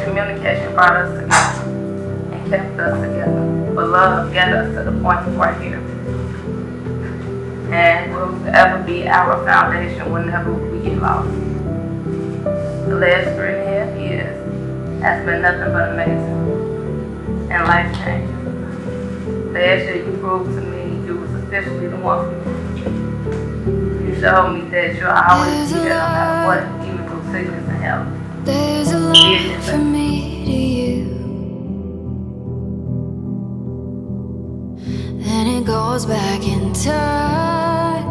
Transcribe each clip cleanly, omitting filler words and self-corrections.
Communication brought us together and kept us together. But love got us to the point right here. And will forever be our foundation whenever we get lost. The last 3.5 years has been nothing but amazing and life-changing. Last year you proved to me you was officially the one for me. You showed me that you'll always be there no matter what, even through sickness and health. There's a love from me to you, and it goes back in time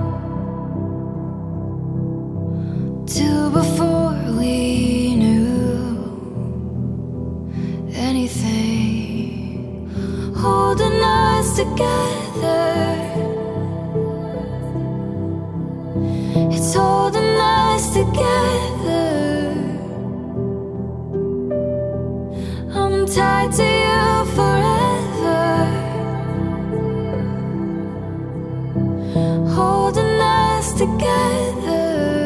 to before we knew anything, holding us together. It's holding us together. I'm tied to you forever, holding us together.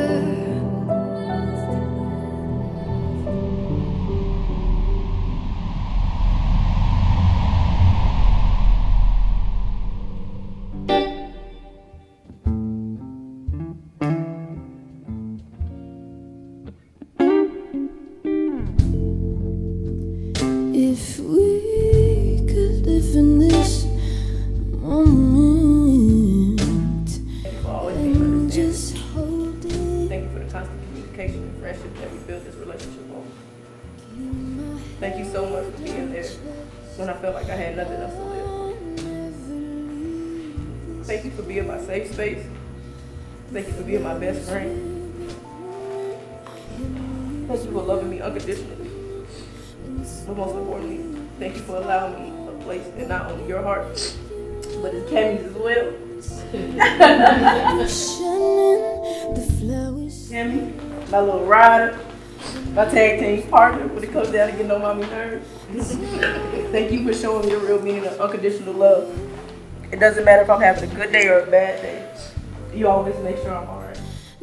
If we could live in this moment and just hold it. Thank you for the constant communication and friendship that we built this relationship on. Thank you so much for being there when I felt like I had nothing else to live. Thank you for being my safe space. Thank you for being my best friend. Thank you for loving me unconditionally. But most importantly, thank you for allowing me a place in not only your heart, but in Cammy's as well. Cammy, my little rider, my tag team partner when it comes down to getting on mommy's nerves. Thank you for showing me the real meaning of unconditional love. It doesn't matter if I'm having a good day or a bad day. You always make sure I'm alright.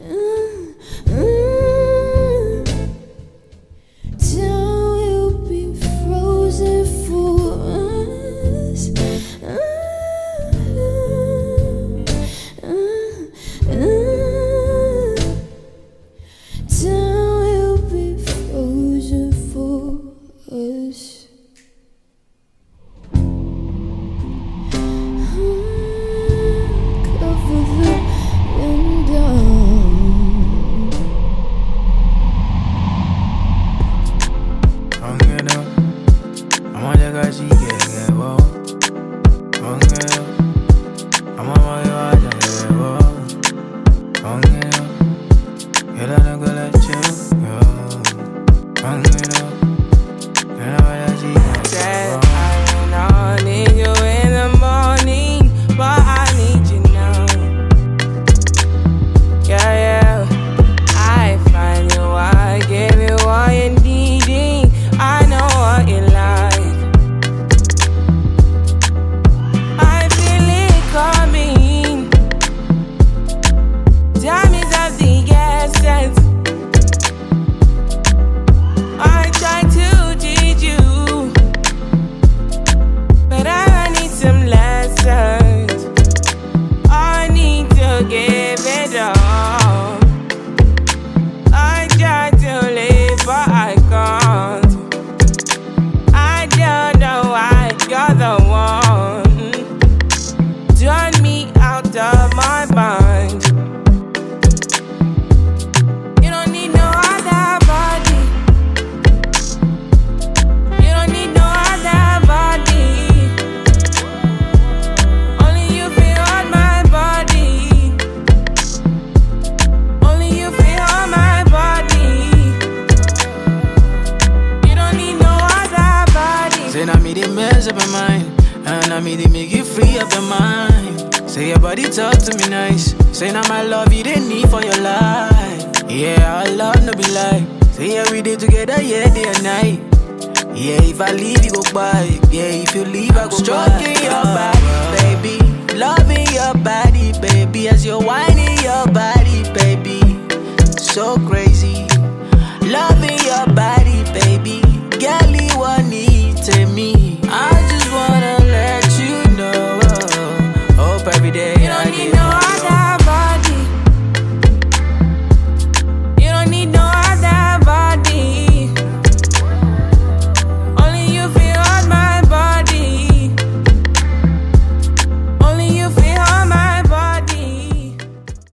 Up your mind, and I mean they make you free up your mind. Say your body talk to me nice. Say now my love you didn't need for your life. Yeah, our love no be lie. Say yeah we day together, yeah day and night. Yeah, if I leave you go by. Yeah, if you leave I go stroking by. Your body, baby, loving your body, baby, as you're whining your body, baby. So crazy.